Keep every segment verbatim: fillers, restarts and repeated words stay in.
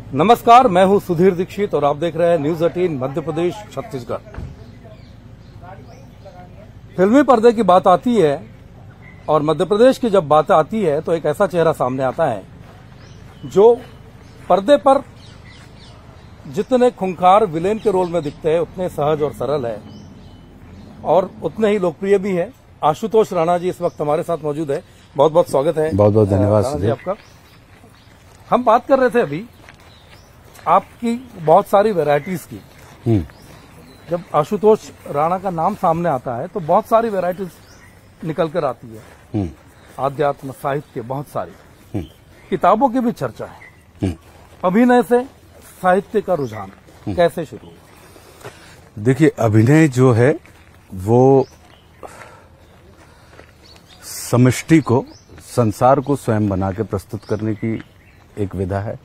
नमस्कार, मैं हूं सुधीर दीक्षित और आप देख रहे हैं न्यूज अठारह मध्य प्रदेश छत्तीसगढ़। फिल्मी पर्दे की बात आती है और मध्य प्रदेश की जब बात आती है तो एक ऐसा चेहरा सामने आता है जो पर्दे पर जितने खूंखार विलेन के रोल में दिखते हैं उतने सहज और सरल है और उतने ही लोकप्रिय भी है। आशुतोष राणा जी इस वक्त हमारे साथ मौजूद है। बहुत बहुत स्वागत है। बहुत बहुत धन्यवाद जी आपका। हम बात कर रहे थे अभी आपकी बहुत सारी वैरायटीज की। जब आशुतोष राणा का नाम सामने आता है तो बहुत सारी वैरायटीज निकल कर आती है। आध्यात्म, साहित्य, बहुत सारी किताबों की भी चर्चा है। अभिनय से साहित्य का रुझान कैसे शुरू हुआ? देखिए, अभिनय जो है वो समष्टि को, संसार को स्वयं बना के प्रस्तुत करने की एक विधा है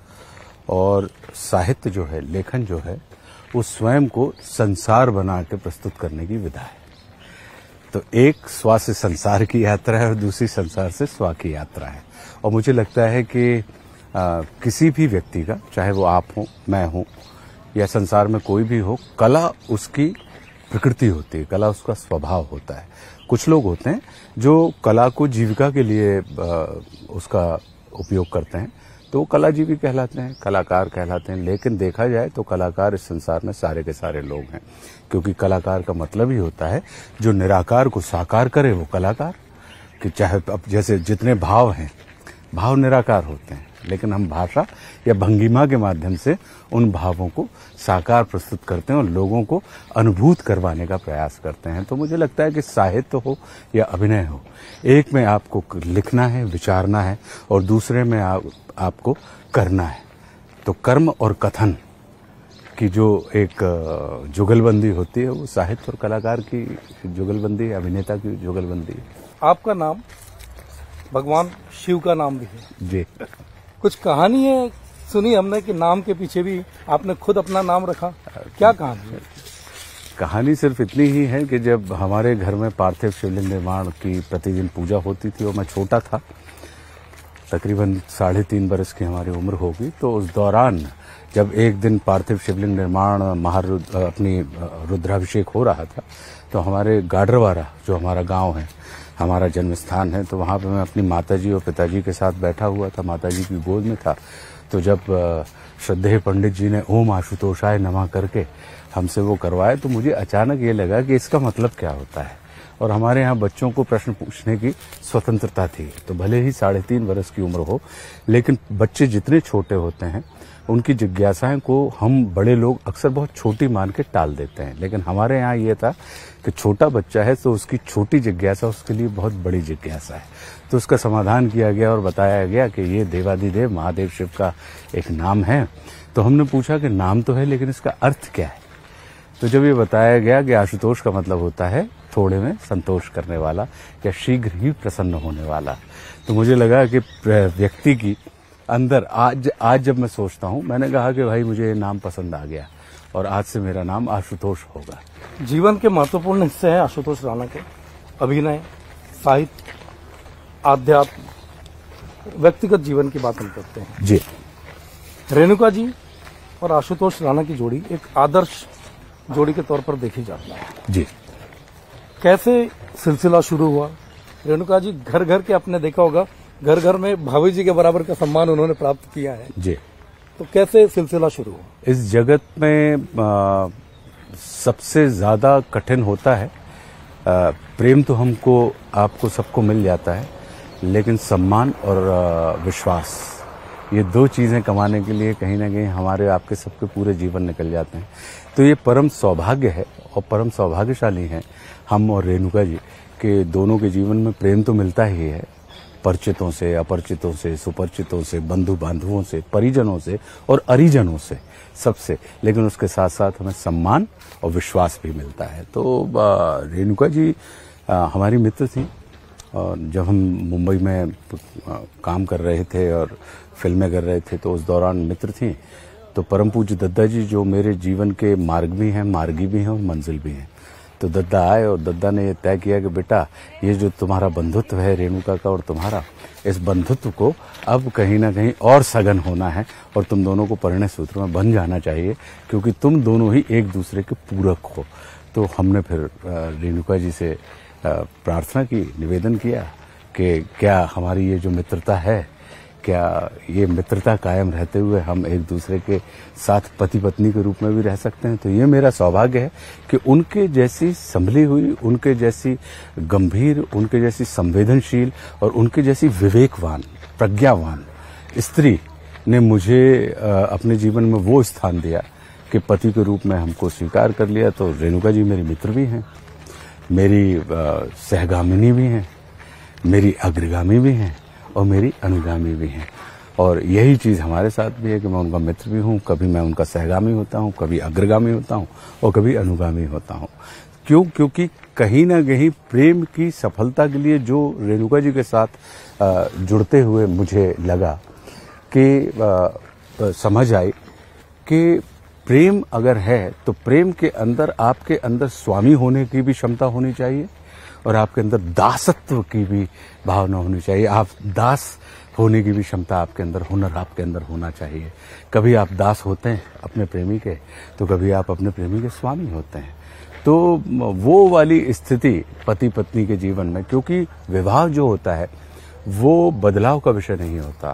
और साहित्य जो है, लेखन जो है, वो स्वयं को संसार बना के प्रस्तुत करने की विधा है। तो एक स्वा से संसार की यात्रा है और दूसरी संसार से स्वा की यात्रा है। और मुझे लगता है कि आ, किसी भी व्यक्ति का, चाहे वो आप हो, मैं हूं या संसार में कोई भी हो, कला उसकी प्रकृति होती है, कला उसका स्वभाव होता है। कुछ लोग होते हैं जो कला को जीविका के लिए आ, उसका उपयोग करते हैं, तो वो कलाजीवी कहलाते हैं, कलाकार कहलाते हैं। लेकिन देखा जाए तो कलाकार इस संसार में सारे के सारे लोग हैं, क्योंकि कलाकार का मतलब ही होता है जो निराकार को साकार करे वो कलाकार। कि चाहे अब जैसे जितने भाव हैं, भाव निराकार होते हैं, लेकिन हम भाषा या भंगिमा के माध्यम से उन भावों को साकार प्रस्तुत करते हैं और लोगों को अनुभूत करवाने का प्रयास करते हैं। तो मुझे लगता है कि साहित्य हो या अभिनय हो, एक में आपको लिखना है, विचारना है और दूसरे में आप, आपको करना है। तो कर्म और कथन की जो एक जुगलबंदी होती है वो साहित्य और कलाकार की जुगलबंदी, अभिनेता की जुगलबंदी है। आपका नाम भगवान शिव का नाम भी है जी। कुछ कहानी है सुनी हमने कि नाम के पीछे भी आपने खुद अपना नाम रखा, क्या कहानी है? कहानी सिर्फ इतनी ही है कि जब हमारे घर में पार्थिव शिवलिंग निर्माण की प्रतिदिन पूजा होती थी और मैं छोटा था, तकरीबन साढ़े तीन बरस की हमारी उम्र होगी, तो उस दौरान जब एक दिन पार्थिव शिवलिंग निर्माण महारुद्र अपनी रुद्राभिषेक हो रहा था, तो हमारे गाडरवारा जो हमारा गांव है, हमारा जन्म स्थान है, तो वहाँ पे मैं अपनी माताजी और पिताजी के साथ बैठा हुआ था, माताजी की गोद में था। तो जब श्रद्धेय पंडित जी ने ओम आशुतोषाय नमः करके हमसे वो करवाए, तो मुझे अचानक ये लगा कि इसका मतलब क्या होता है। और हमारे यहाँ बच्चों को प्रश्न पूछने की स्वतंत्रता थी, तो भले ही साढ़े तीन वर्ष की उम्र हो, लेकिन बच्चे जितने छोटे होते हैं उनकी जिज्ञासाएं को हम बड़े लोग अक्सर बहुत छोटी मान के टाल देते हैं। लेकिन हमारे यहाँ ये था कि छोटा बच्चा है तो उसकी छोटी जिज्ञासा उसके लिए बहुत बड़ी जिज्ञासा है। तो उसका समाधान किया गया और बताया गया कि ये देवादिदेव महादेव शिव का एक नाम है। तो हमने पूछा कि नाम तो है लेकिन इसका अर्थ क्या है? तो जब ये बताया गया कि आशुतोष का मतलब होता है थोड़े में संतोष करने वाला या शीघ्र ही प्रसन्न होने वाला, तो मुझे लगा कि व्यक्ति की अंदर आज आज जब मैं सोचता हूं, मैंने कहा कि भाई मुझे ये नाम पसंद आ गया और आज से मेरा नाम आशुतोष होगा। जीवन के महत्वपूर्ण हिस्से हैं आशुतोष राणा के अभिनय, साहित्य, आध्यात्म, व्यक्तिगत जीवन की बात हम करते हैं जी। रेणुका जी और आशुतोष राणा की जोड़ी एक आदर्श जोड़ी के तौर पर देखी जाती है जी। कैसे सिलसिला शुरू हुआ? रेणुका जी घर घर के आपने देखा होगा, घर घर में भाभी जी के बराबर का सम्मान उन्होंने प्राप्त किया है जी। तो कैसे सिलसिला शुरू हुआ? इस जगत में आ, सबसे ज्यादा कठिन होता है, आ, प्रेम तो हमको आपको सबको मिल जाता है, लेकिन सम्मान और आ, विश्वास, ये दो चीजें कमाने के लिए कहीं ना कहीं हमारे आपके सबके पूरे जीवन निकल जाते हैं। तो ये परम सौभाग्य है और परम सौभाग्यशाली हैं हम और रेणुका जी के दोनों के जीवन में प्रेम तो मिलता ही है, परिचितों से, अपरिचितों से, सुपरिचितों से, बंधु बांधवों से, परिजनों से और अरिजनों से, सबसे, लेकिन उसके साथ साथ हमें सम्मान और विश्वास भी मिलता है। तो रेणुका जी आ, हमारी मित्र थी और जब हम मुंबई में काम कर रहे थे और फिल्में कर रहे थे तो उस दौरान मित्र थी। तो परम पूज्य दद्दा जी जो मेरे जीवन के मार्ग भी हैं, मार्गी भी हैं और मंजिल भी हैं, तो दद्दा आए और दद्दा ने ये तय किया कि बेटा ये जो तुम्हारा बंधुत्व है रेणुका का और तुम्हारा, इस बंधुत्व को अब कहीं ना कहीं और सघन होना है और तुम दोनों को परिणय सूत्र में बन जाना चाहिए, क्योंकि तुम दोनों ही एक दूसरे के पूरक हो। तो हमने फिर रेणुका जी से प्रार्थना की, निवेदन किया कि क्या हमारी ये जो मित्रता है, क्या ये मित्रता कायम रहते हुए हम एक दूसरे के साथ पति पत्नी के रूप में भी रह सकते हैं। तो ये मेरा सौभाग्य है कि उनके जैसी संभली हुई, उनके जैसी गंभीर, उनके जैसी संवेदनशील और उनके जैसी विवेकवान, प्रज्ञावान स्त्री ने मुझे अपने जीवन में वो स्थान दिया कि पति के रूप में हमको स्वीकार कर लिया। तो रेणुका जी मेरी मित्र भी हैं, मेरी सहगामिनी भी हैं, मेरी अग्रगामी भी हैं और मेरी अनुगामी भी हैं। और यही चीज़ हमारे साथ भी है कि मैं उनका मित्र भी हूँ, कभी मैं उनका सहगामी होता हूँ, कभी अग्रगामी होता हूँ और कभी अनुगामी होता हूँ। क्यों? क्योंकि कहीं ना कहीं प्रेम की सफलता के लिए जो रेणुका जी के साथ जुड़ते हुए मुझे लगा कि समझ आई कि प्रेम अगर है तो प्रेम के अंदर आपके अंदर स्वामी होने की भी क्षमता होनी चाहिए और आपके अंदर दासत्व की भी भावना होनी चाहिए। आप दास होने की भी क्षमता आपके अंदर, हुनर आपके अंदर होना चाहिए। कभी आप दास होते हैं अपने प्रेमी के, तो कभी आप अपने प्रेमी के स्वामी होते हैं। तो वो वाली स्थिति पति पत्नी के जीवन में, क्योंकि विवाह जो होता है वो बदलाव का विषय नहीं होता।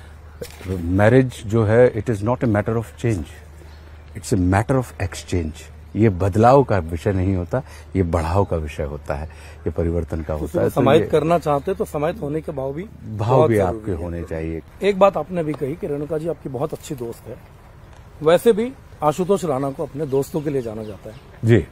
मैरिज जो है it is not a matter of change, it's a matter of exchange. ये बदलाव का विषय नहीं होता, ये बढ़ाव का विषय होता है, ये परिवर्तन का होता है। समाहित तो करना चाहते तो समाहित होने के भाव भी भाव भी आपके होने चाहिए। एक बात आपने भी कही कि रेणुका जी आपकी बहुत अच्छी दोस्त है। वैसे भी आशुतोष राणा को अपने दोस्तों के लिए जाना जाता है जी।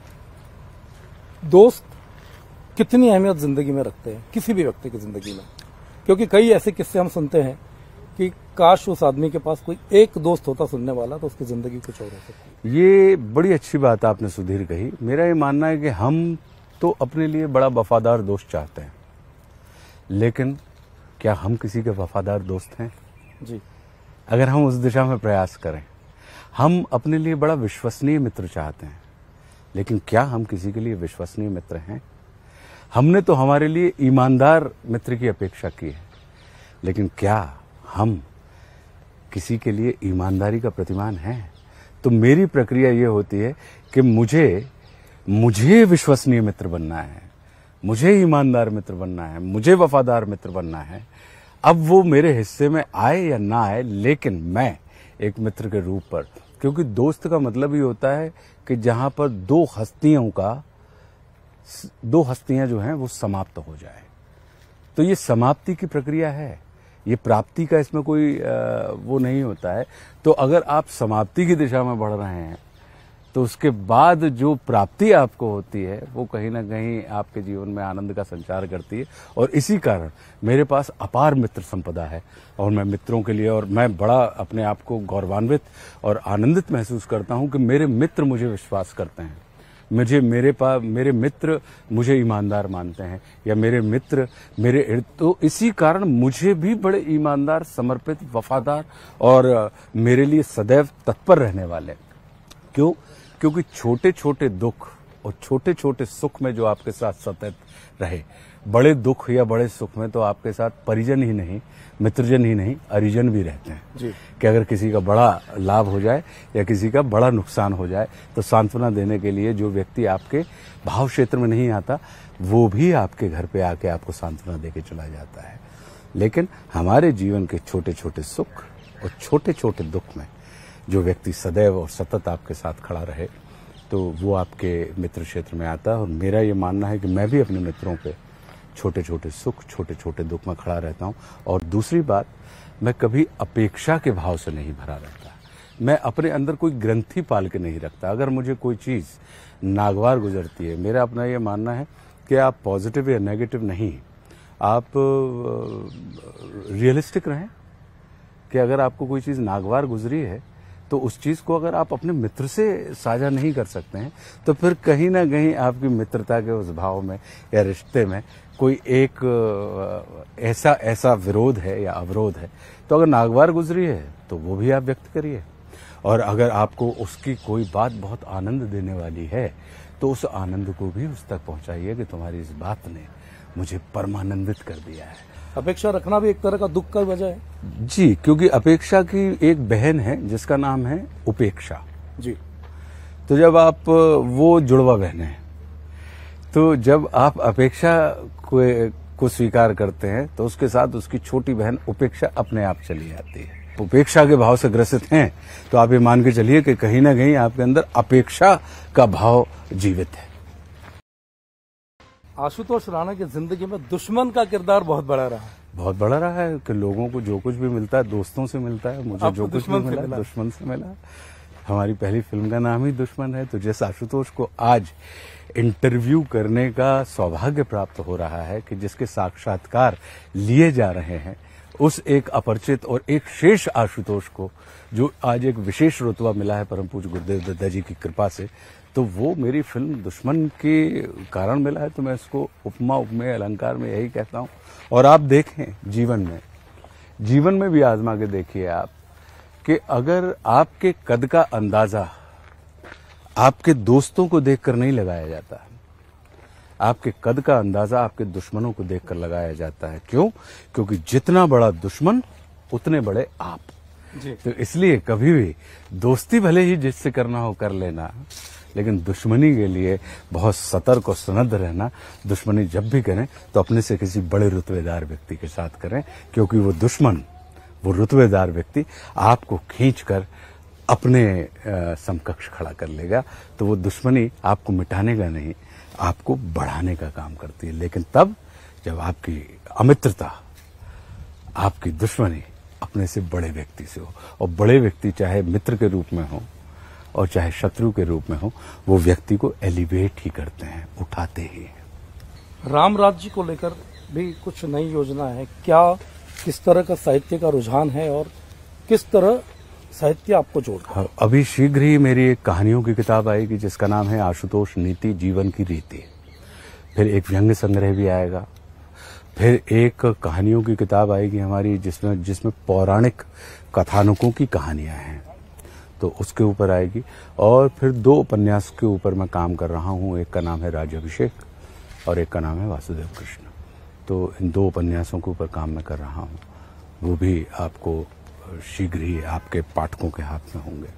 दोस्त कितनी अहमियत जिंदगी में रखते हैं, किसी भी व्यक्ति की जिंदगी में? क्योंकि कई ऐसे किस्से हम सुनते हैं कि काश उस आदमी के पास कोई एक दोस्त होता सुनने वाला तो उसकी जिंदगी कुछ और हो सकती। ये बड़ी अच्छी बात आपने सुधीर कही। मेरा ये मानना है कि हम तो अपने लिए बड़ा वफादार दोस्त चाहते हैं, लेकिन क्या हम किसी के वफादार दोस्त हैं? जी। अगर हम उस दिशा में प्रयास करें, हम अपने लिए बड़ा विश्वसनीय मित्र चाहते हैं, लेकिन क्या हम किसी के लिए विश्वसनीय मित्र हैं? हमने तो हमारे लिए ईमानदार मित्र की अपेक्षा की है, लेकिन क्या हम किसी के लिए ईमानदारी का प्रतिमान है? तो मेरी प्रक्रिया ये होती है कि मुझे मुझे विश्वसनीय मित्र बनना है, मुझे ईमानदार मित्र बनना है, मुझे वफादार मित्र बनना है। अब वो मेरे हिस्से में आए या ना आए, लेकिन मैं एक मित्र के रूप पर, क्योंकि दोस्त का मतलब ही होता है कि जहां पर दो हस्तियों का दो हस्तियां जो हैं वो समाप्त हो जाए। तो ये समाप्ति की प्रक्रिया है, ये प्राप्ति का इसमें कोई वो नहीं होता है। तो अगर आप समाप्ति की दिशा में बढ़ रहे हैं तो उसके बाद जो प्राप्ति आपको होती है वो कहीं ना कहीं आपके जीवन में आनंद का संचार करती है। और इसी कारण मेरे पास अपार मित्र संपदा है और मैं मित्रों के लिए, और मैं बड़ा अपने आप को गौरवान्वित और आनंदित महसूस करता हूं कि मेरे मित्र मुझे विश्वास करते हैं, मुझे मेरे पास मेरे मित्र मुझे ईमानदार मानते हैं, या मेरे मित्र मेरे, तो इसी कारण मुझे भी बड़े ईमानदार, समर्पित, वफादार और मेरे लिए सदैव तत्पर रहने वाले। क्यों? क्योंकि छोटे छोटे दुख और छोटे छोटे सुख में जो आपके साथ सतत रहे, बड़े दुख या बड़े सुख में तो आपके साथ परिजन ही नहीं, मित्रजन ही नहीं, अरिजन भी रहते हैं जी। कि अगर किसी का बड़ा लाभ हो जाए या किसी का बड़ा नुकसान हो जाए तो सांत्वना देने के लिए जो व्यक्ति आपके भाव क्षेत्र में नहीं आता वो भी आपके घर पे आके आपको सांत्वना देके चला जाता है। लेकिन हमारे जीवन के छोटे छोटे सुख और छोटे छोटे दुख में जो व्यक्ति सदैव और सतत आपके साथ खड़ा रहे तो वो आपके मित्र क्षेत्र में आता है। और मेरा ये मानना है कि मैं भी अपने मित्रों पे छोटे छोटे सुख, छोटे छोटे दुख में खड़ा रहता हूँ। और दूसरी बात, मैं कभी अपेक्षा के भाव से नहीं भरा रहता, मैं अपने अंदर कोई ग्रंथि पाल के नहीं रखता। अगर मुझे कोई चीज़ नागवार गुजरती है, मेरा अपना ये मानना है कि आप पॉजिटिव या नेगेटिव नहीं, आप रियलिस्टिक रहें कि अगर आपको कोई चीज़ नागवार गुजरी है तो उस चीज़ को अगर आप अपने मित्र से साझा नहीं कर सकते हैं तो फिर कहीं ना कहीं आपकी मित्रता के उस भाव में या रिश्ते में कोई एक ऐसा ऐसा विरोध है या अवरोध है। तो अगर नागवार गुजरी है तो वो भी आप व्यक्त करिए, और अगर आपको उसकी कोई बात बहुत आनंद देने वाली है तो उस आनंद को भी उस तक पहुंचाइए कि तुम्हारी इस बात ने मुझे परमानंदित कर दिया है। अपेक्षा रखना भी एक तरह का दुख का वजह है जी, क्योंकि अपेक्षा की एक बहन है जिसका नाम है उपेक्षा जी। तो जब आप वो जुड़वा बहन है, तो जब आप अपेक्षा को, को स्वीकार करते हैं तो उसके साथ उसकी छोटी बहन उपेक्षा अपने आप चली आती है। उपेक्षा के भाव से ग्रसित हैं तो आप ये मान के चलिए कि कहीं ना कहीं आपके अंदर अपेक्षा का भाव जीवित है। आशुतोष राणा की जिंदगी में दुश्मन का किरदार बहुत बड़ा रहा है। बहुत बड़ा रहा है कि लोगों को जो कुछ भी मिलता है दोस्तों से मिलता है, मुझे जो कुछ भी मिला दुश्मन से मिला। हमारी पहली फिल्म का नाम ही दुश्मन है। तो जिस आशुतोष को आज इंटरव्यू करने का सौभाग्य प्राप्त हो रहा है कि जिसके साक्षात्कार लिए जा रहे हैं, उस एक अपरिचित और एक शेष आशुतोष को जो आज एक विशेष रुतबा मिला है परम पूज्य गुरुदेव दत्ता जी की कृपा से, तो वो मेरी फिल्म दुश्मन के कारण मिला है। तो मैं इसको उपमा उपमेय अलंकार में यही कहता हूं। और आप देखें जीवन में जीवन में भी आजमा के देखिए आप कि अगर आपके कद का अंदाजा आपके दोस्तों को देखकर नहीं लगाया जाता, आपके कद का अंदाजा आपके दुश्मनों को देखकर लगाया जाता है। क्यों? क्योंकि जितना बड़ा दुश्मन उतने बड़े आप जी। तो इसलिए कभी भी दोस्ती भले ही जिससे करना हो कर लेना, लेकिन दुश्मनी के लिए बहुत सतर्क और सनद्ध रहना। दुश्मनी जब भी करें तो अपने से किसी बड़े रुतबेदार व्यक्ति के साथ करें, क्योंकि वो दुश्मन, वो रुतबेदार व्यक्ति आपको खींचकर अपने समकक्ष खड़ा कर लेगा। तो वो दुश्मनी आपको मिटाने का नहीं, आपको बढ़ाने का काम करती है। लेकिन तब जब आपकी अमित्रता, आपकी दुश्मनी अपने से बड़े व्यक्ति से हो, और बड़े व्यक्ति चाहे मित्र के रूप में हो और चाहे शत्रु के रूप में हो, वो व्यक्ति को एलिवेट ही करते हैं, उठाते ही। राम राज्य को लेकर भी कुछ नई योजना है क्या? किस तरह का साहित्य का रुझान है और किस तरह साहित्य आपको जोड़ता है? अभी शीघ्र ही मेरी एक कहानियों की किताब आएगी जिसका नाम है आशुतोष नीति जीवन की रीति। फिर एक व्यंग्य संग्रह भी आएगा। फिर एक कहानियों की किताब आएगी हमारी जिसमें जिसमें पौराणिक कथानकों की कहानियां हैं, तो उसके ऊपर आएगी। और फिर दो उपन्यास के ऊपर मैं काम कर रहा हूं। एक का नाम है राज्याभिषेक और एक का नाम है वासुदेव कृष्ण। तो इन दो उपन्यासों के ऊपर काम मैं कर रहा हूं, वो भी आपको शीघ्र ही आपके पाठकों के हाथ में होंगे।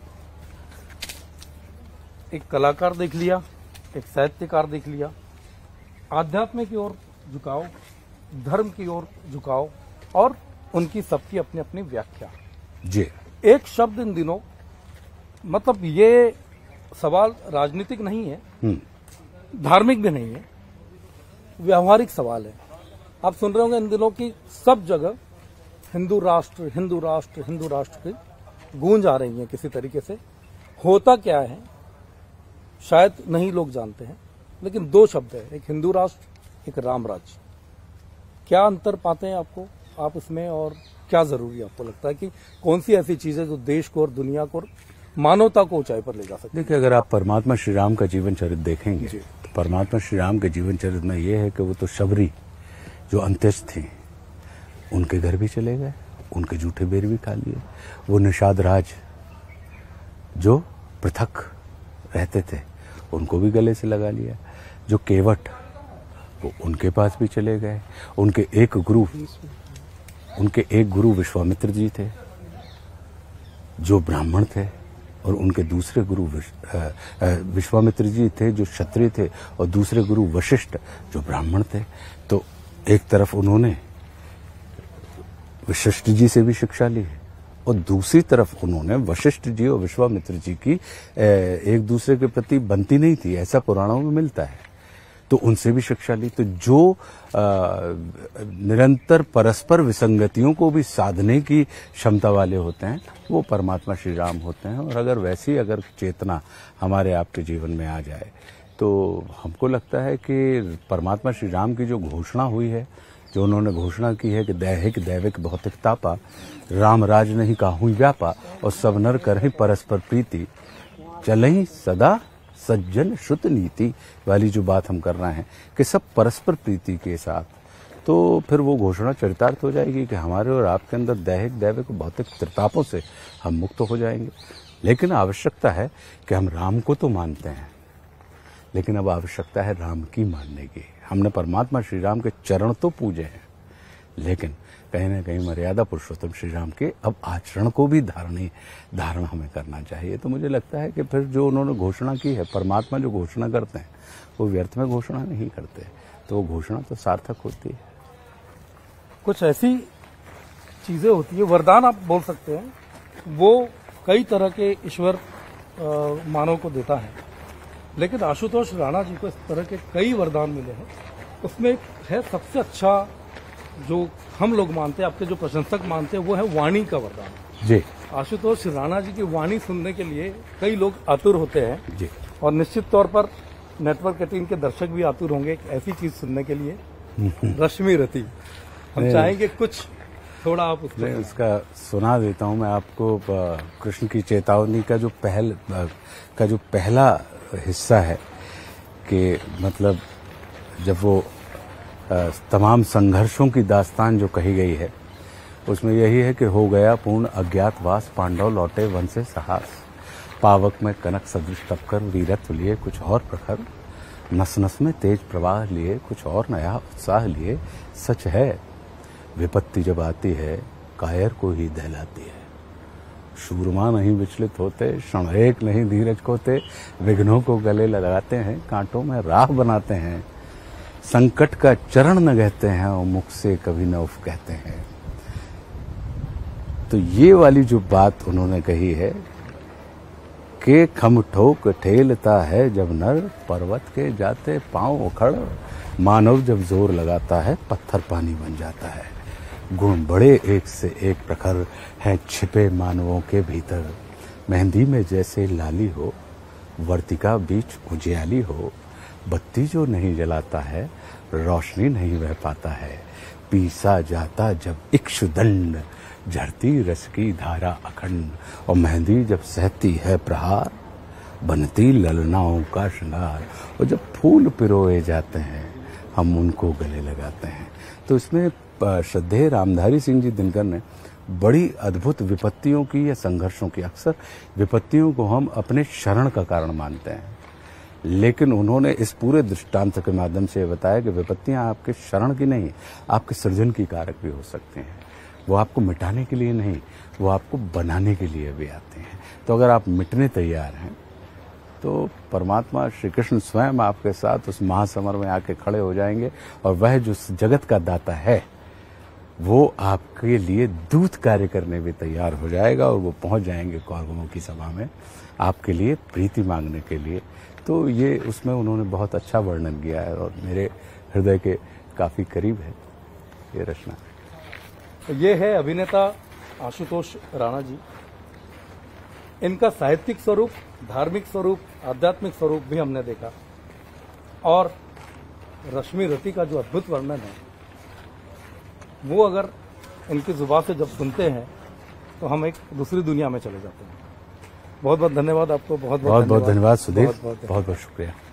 एक कलाकार देख लिया, एक साहित्यकार देख लिया, आध्यात्म की ओर झुकाव, धर्म की ओर झुकाव, और उनकी सबकी अपनी अपनी व्याख्या जी। एक शब्द इन दिनों, मतलब ये सवाल राजनीतिक नहीं है, धार्मिक भी नहीं है, व्यावहारिक सवाल है। आप सुन रहे होंगे इन दिनों की सब जगह हिंदू राष्ट्र हिंदू राष्ट्र हिंदू राष्ट्र की गूंज आ रही है किसी तरीके से। होता क्या है शायद नहीं लोग जानते हैं, लेकिन दो शब्द है, एक हिंदू राष्ट्र, एक राम राज्य। क्या अंतर पाते हैं आपको आप इसमें, और क्या जरूरी आपको लगता है कि कौन सी ऐसी चीज है जो देश को और दुनिया को और मानवता को ऊंचाई पर ले जा सकती है? देखिए, अगर आप परमात्मा श्री राम का जीवन चरित्र देखेंगे तो परमात्मा श्री राम के जीवन चरित्र में ये है कि वो तो शबरी जो अंत्येष्ट थे उनके घर भी चले गए, उनके जूठे बेर भी खा लिए। वो निषाद राज जो पृथक रहते थे उनको भी गले से लगा लिया। जो केवट वो उनके पास भी चले गए। उनके एक गुरु उनके एक गुरु विश्वामित्र जी थे जो ब्राह्मण थे, और उनके दूसरे गुरु विश्वामित्र जी थे जो क्षत्रिय थे, और दूसरे गुरु वशिष्ठ जो ब्राह्मण थे। तो एक तरफ उन्होंने वशिष्ठ जी से भी शिक्षा ली और दूसरी तरफ उन्होंने वशिष्ठ जी और विश्वामित्र जी की एक दूसरे के प्रति बनती नहीं थी, ऐसा पुराणों में मिलता है, तो उनसे भी शिक्षा ली। तो जो निरंतर परस्पर विसंगतियों को भी साधने की क्षमता वाले होते हैं वो परमात्मा श्री राम होते हैं। और अगर वैसी अगर चेतना हमारे आपके जीवन में आ जाए तो हमको लगता है कि परमात्मा श्री राम की जो घोषणा हुई है, जो उन्होंने घोषणा की है कि दैहिक दैविक भौतिक तापा, राम राज नहीं काहू व्यापा, और सब नर करहि परस्पर प्रीति, चलहि सदा सज्जन श्रुत नीति वाली जो बात हम कर रहे हैं कि सब परस्पर प्रीति के साथ, तो फिर वो घोषणा चरितार्थ हो जाएगी कि हमारे और आपके अंदर दैहिक दैविक भौतिक त्रितापों से हम मुक्त हो जाएंगे। लेकिन आवश्यकता है कि हम राम को तो मानते हैं, लेकिन अब आवश्यकता है राम की मानने की। हमने परमात्मा श्री राम के चरण तो पूजे हैं, लेकिन कहीं ना कहीं मर्यादा पुरुषोत्तम श्री राम के अब आचरण को भी धारणी धारण हमें करना चाहिए। तो मुझे लगता है कि फिर जो उन्होंने घोषणा की है, परमात्मा जो घोषणा करते हैं वो व्यर्थ में घोषणा नहीं करते, तो वो घोषणा तो सार्थक होती है। कुछ ऐसी चीजें होती है, वरदान आप बोल सकते हैं, वो कई तरह के ईश्वर मानव को देता है, लेकिन आशुतोष राणा जी को इस तरह के कई वरदान मिले हैं। उसमें एक है सबसे अच्छा जो हम लोग मानते हैं, आपके जो प्रशंसक मानते हैं, वो है वाणी का वरदान जी। आशुतोष राणा जी की वाणी सुनने के लिए कई लोग आतुर होते हैं जी, और निश्चित तौर पर नेटवर्क एटीन के दर्शक भी आतुर होंगे एक ऐसी चीज सुनने के लिए, रश्मि रति। हम चाहेंगे कुछ थोड़ा आप उसको मैं उसका सुना देता हूं। मैं आपको कृष्ण की चेतावनी का जो पहल का जो पहला हिस्सा है कि मतलब जब वो तमाम संघर्षों की दास्तान जो कही गई है, उसमें यही है कि हो गया पूर्ण अज्ञातवास, पांडव लौटे वन से साहस, पावक में कनक सदृश तपकर, वीरत्व लिए कुछ और प्रखर, नस नस में तेज प्रवाह लिए कुछ और नया उत्साह लिए। सच है विपत्ति जब आती है कायर को ही दहलाती है, शूरमा नहीं विचलित होते, क्षण एक नहीं धीरज खोते, विघ्नों को गले लगाते हैं, कांटों में राह बनाते हैं, संकट का चरण न कहते हैं और मुख से कभी न उफ कहते हैं। तो ये वाली जो बात उन्होंने कही है कि खम ठोक ठेलता है जब नर, पर्वत के जाते पांव उखड़, मानव जब जोर लगाता है पत्थर पानी बन जाता है। गुण बड़े एक से एक प्रखर हैं छिपे मानवों के भीतर, मेहंदी में जैसे लाली हो, वर्तिका बीच उजियाली हो, बत्ती जो नहीं जलाता है रोशनी नहीं बह पाता है, पीसा जाता जब इक्षुदंड, झड़ती रस की धारा अखंड, और मेहंदी जब सहती है प्रहार, बनती ललनाओं का श्रृंगार, और जब फूल पिरोए जाते हैं हम उनको गले लगाते हैं। तो इसमें श्रद्धेय रामधारी सिंह जी दिनकर ने बड़ी अद्भुत विपत्तियों की या संघर्षों की, अक्सर विपत्तियों को हम अपने शरण का कारण मानते हैं, लेकिन उन्होंने इस पूरे दृष्टांत के माध्यम से बताया कि विपत्तियां आपके शरण की नहीं, आपके सृजन की कारक भी हो सकते हैं। वो आपको मिटाने के लिए नहीं, वो आपको बनाने के लिए भी आते हैं। तो अगर आप मिटने तैयार हैं तो परमात्मा श्री कृष्ण स्वयं आपके साथ उस महासमर में आके खड़े हो जाएंगे, और वह जो जगत का दाता है वो आपके लिए दूत कार्य करने भी तैयार हो जाएगा, और वो पहुंच जाएंगे कौरवों की सभा में आपके लिए प्रीति मांगने के लिए। तो ये उसमें उन्होंने बहुत अच्छा वर्णन किया है और मेरे हृदय के काफी करीब है ये रचना। तो ये है अभिनेता आशुतोष राणा जी। इनका साहित्यिक स्वरूप, धार्मिक स्वरूप, आध्यात्मिक स्वरूप भी हमने देखा, और रश्मि रति का जो अद्भुत वर्णन है वो अगर इनकी जुबान से जब सुनते हैं तो हम एक दूसरी दुनिया में चले जाते हैं। बहुत बहुत धन्यवाद आपको। बहुत बहुत बहुत धन्यवाद सुधीर, बहुत बहुत बहुत बहुत शुक्रिया।